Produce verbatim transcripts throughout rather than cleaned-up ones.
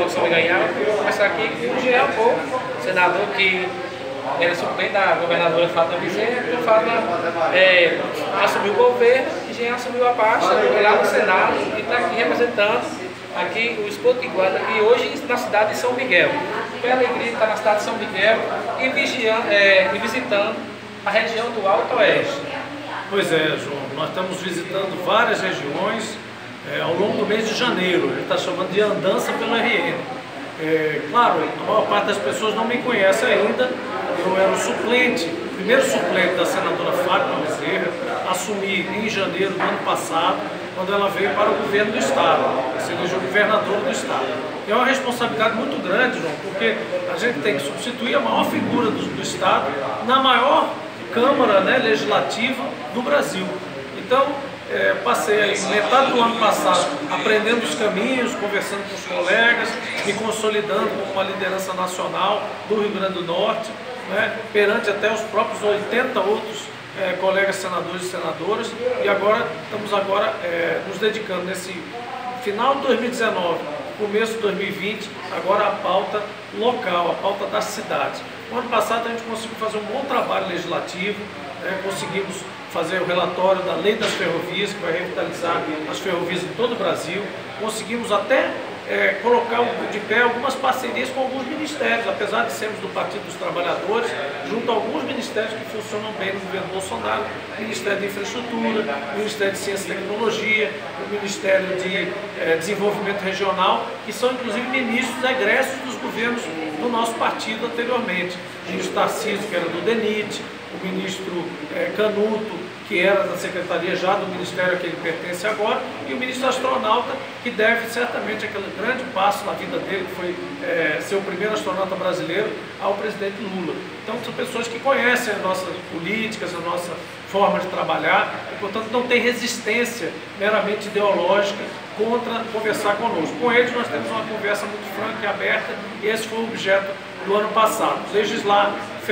de São Miguel. Vou começar aqui com o Jean Paul, senador que era suplente da governadora Fátima Bezerra. Então, Fátima é, assumiu o governo e Jean assumiu a pasta lá no Senado e está aqui representando aqui o Potiguar, aqui hoje na cidade de São Miguel. Foi alegria estar na cidade de São Miguel e, vigiando, é, e visitando a região do Alto Oeste. Pois é, João, nós estamos visitando várias regiões é, ao longo do mês de janeiro. Ele está chamando de andança pelo R N. É, claro, a maior parte das pessoas não me conhece ainda. Eu era o suplente, o primeiro suplente da senadora Fátima Bezerra, assumi em janeiro do ano passado, quando ela veio para o governo do Estado, se elegeu governadora do Estado. É uma responsabilidade muito grande, João, porque a gente tem que substituir a maior figura do, do Estado na maior Câmara, né, legislativa do Brasil. Então, é, passei aí metade do ano passado aprendendo os caminhos, conversando com os colegas, me consolidando como uma liderança nacional do Rio Grande do Norte, né, perante até os próprios oitenta outros É, colegas senadores e senadoras, e agora estamos agora é, nos dedicando nesse final de dois mil e dezenove, começo de dois mil e vinte, agora a pauta local, a pauta das cidades. No ano passado a gente conseguiu fazer um bom trabalho legislativo, né, conseguimos fazer o relatório da Lei das Ferrovias, que vai revitalizar as ferrovias em todo o Brasil, conseguimos até É, colocar de pé algumas parcerias com alguns ministérios, apesar de sermos do Partido dos Trabalhadores, junto a alguns ministérios que funcionam bem no governo Bolsonaro, o Ministério de Infraestrutura, o Ministério de Ciência e Tecnologia, o Ministério de é, Desenvolvimento Regional, que são inclusive ministros egressos dos governos do nosso partido anteriormente. O ministro Tarcísio, que era do D E N I T, o ministro é, Canuto, que era da secretaria já do ministério a que ele pertence agora, e o ministro astronauta, que deve certamente aquele grande passo na vida dele, que foi é, ser o primeiro astronauta brasileiro, ao presidente Lula. Então são pessoas que conhecem as nossas políticas, a nossa forma de trabalhar, e portanto não tem resistência meramente ideológica contra conversar conosco. Com eles nós temos uma conversa muito franca e aberta, e esse foi o objeto do ano passado, legislar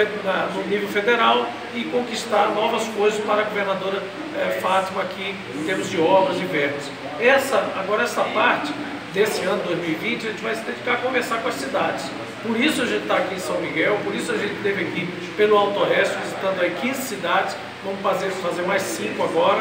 no nível federal e conquistar novas coisas para a governadora eh, Fátima aqui em termos de obras e verbas. Essa, agora essa parte desse ano dois mil e vinte a gente vai se dedicar a conversar com as cidades. Por isso a gente está aqui em São Miguel, por isso a gente esteve aqui pelo Alto Oeste, visitando aí quinze cidades, vamos fazer, fazer mais cinco agora,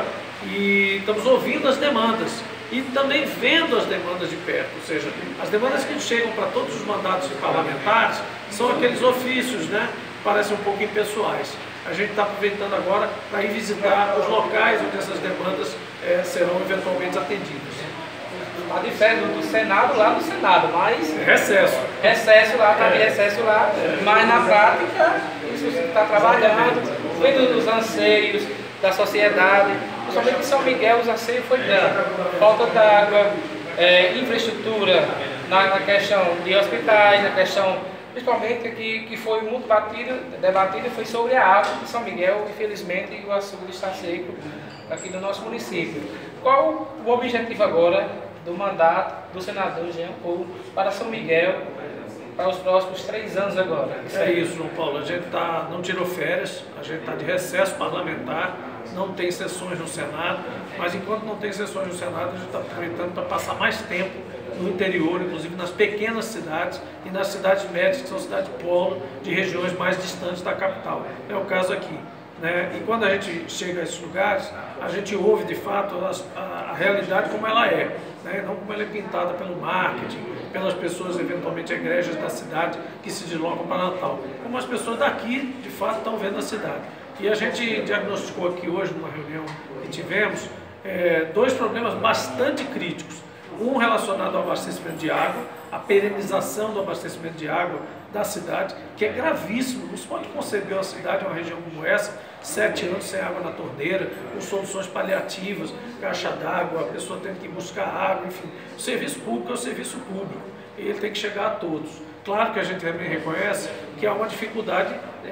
e estamos ouvindo as demandas. E também vendo as demandas de perto, ou seja, as demandas que chegam para todos os mandatos parlamentares são aqueles ofícios, né? Parecem um pouco impessoais. A gente está aproveitando agora para ir visitar os locais onde essas demandas é, serão eventualmente atendidas. Está de férias do Senado lá no Senado, mas... Recesso. Recesso lá, está de é. recesso lá, é. Mas na prática, isso está trabalhando, vendo dos anseios da sociedade, principalmente em São Miguel, os anseios foi grande. Falta d'água, é, infraestrutura na, na questão de hospitais, na questão... Principalmente aqui, que foi muito batido, debatido, foi sobre a água de São Miguel, infelizmente o açude está seco aqui no nosso município. Qual o objetivo agora do mandato do senador Jean Paul para São Miguel para os próximos três anos agora? Isso é isso, João Paulo. A gente tá, não tirou férias, a gente está de recesso parlamentar, não tem sessões no Senado, mas enquanto não tem sessões no Senado, a gente está aproveitando para passar mais tempo no interior, inclusive nas pequenas cidades e nas cidades médias, que são cidades polo de regiões mais distantes da capital. É o caso aqui, né? E quando a gente chega a esses lugares, a gente ouve de fato a, a, a realidade como ela é, né? Não como ela é pintada pelo marketing, pelas pessoas eventualmente egrégias da cidade que se deslocam para Natal, como as pessoas daqui de fato estão vendo a cidade. E a gente diagnosticou aqui hoje, numa reunião que tivemos, é, dois problemas bastante críticos. Um relacionado ao abastecimento de água, a perenização do abastecimento de água da cidade, que é gravíssimo. Não se pode conceber uma cidade, uma região como essa, sete anos sem água na torneira, com soluções paliativas, caixa d'água, a pessoa tendo que buscar água, enfim. O serviço público é o serviço público e ele tem que chegar a todos. Claro que a gente também reconhece que há uma dificuldade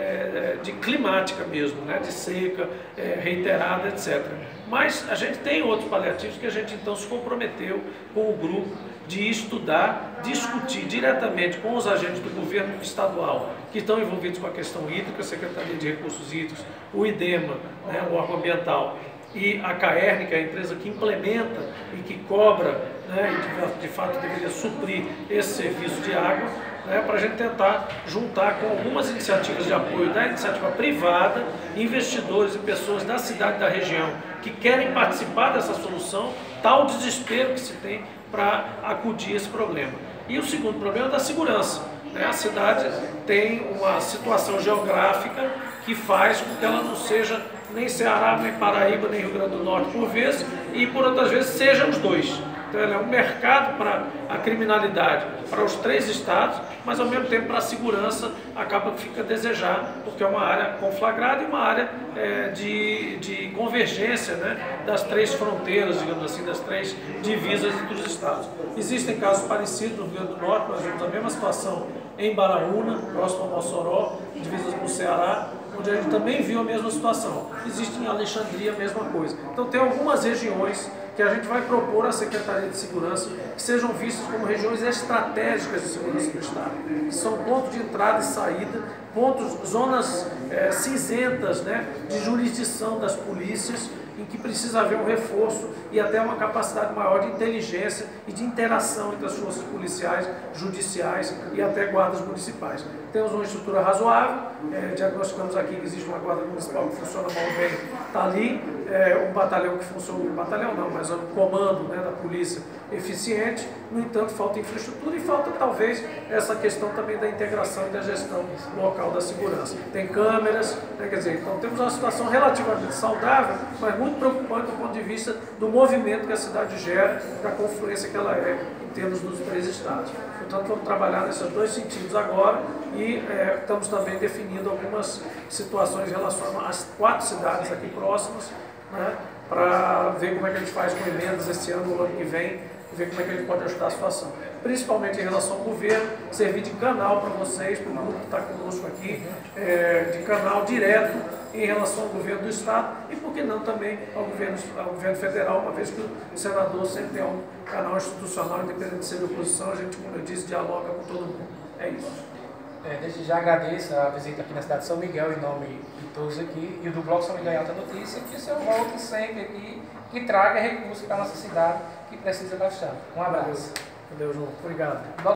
é, de climática mesmo, né, de seca, é, reiterada, etcétera. Mas a gente tem outros paliativos que a gente então se comprometeu com o grupo de estudar, discutir diretamente com os agentes do governo estadual que estão envolvidos com a questão hídrica, a Secretaria de Recursos Hídricos, o IDEMA, né, o órgão ambiental, e a Caerne, que é a empresa que implementa e que cobra, né, e de, de fato deveria suprir esse serviço de água, né, para a gente tentar juntar com algumas iniciativas de apoio da iniciativa privada, investidores e pessoas da cidade e da região que querem participar dessa solução, tal desespero que se tem para acudir esse problema. E o segundo problema é da segurança. Né? A cidade tem uma situação geográfica que faz com que ela não seja nem Ceará, nem Paraíba, nem Rio Grande do Norte por vezes, e por outras vezes seja os dois. Então ela é um mercado para a criminalidade para os três estados, mas ao mesmo tempo para a segurança acaba que fica a desejar, porque é uma área conflagrada e uma área é, de, de convergência, né, das três fronteiras, digamos assim, das três divisas entre os estados. Existem casos parecidos no Rio Grande do Norte, nós vemos a mesma situação em Baraúna, próximo a Mossoró, divisas com o Ceará, onde a gente também viu a mesma situação. Existe em Alexandria a mesma coisa. Então tem algumas regiões que a gente vai propor à Secretaria de Segurança que sejam vistas como regiões estratégicas de segurança do Estado, que são pontos de entrada e saída, pontos, zonas é, cinzentas, né, de jurisdição das polícias, em que precisa haver um reforço e até uma capacidade maior de inteligência e de interação entre as forças policiais, judiciais e até guardas municipais. Temos uma estrutura razoável, é, diagnosticamos aqui que existe uma guarda municipal que funciona mal bem, está ali, é, um batalhão que funciona, um batalhão não, mas um comando, né, da polícia eficiente. No entanto, falta infraestrutura e falta talvez essa questão também da integração e da gestão local da segurança. Tem câmeras, né, quer dizer, então temos uma situação relativamente saudável, mas muito preocupante do ponto de vista do movimento que a cidade gera, da confluência que ela é em termos dos três estados. Portanto, vamos trabalhar nesses dois sentidos agora e é, estamos também definindo algumas situações em relação às quatro cidades aqui próximas, né, para ver como é que a gente faz com emendas esse ano ou ano que vem, ver como é que a gente pode ajudar a situação. Principalmente em relação ao governo, servir de canal para vocês, para o grupo que está conosco aqui, é, de canal direto em relação ao governo do Estado e, por que não, também ao governo, ao governo federal, uma vez que o senador sempre tem um canal institucional, independente de ser de oposição, a gente, como eu disse, dialoga com todo mundo. É isso. É, desde já agradeço a visita aqui na cidade de São Miguel, em nome de todos aqui, e do Bloco São Miguel em Alta Notícia, que o senhor volte sempre aqui, que traga recursos para a nossa cidade, que precisa bastante. Um abraço. Valeu, João. Obrigado.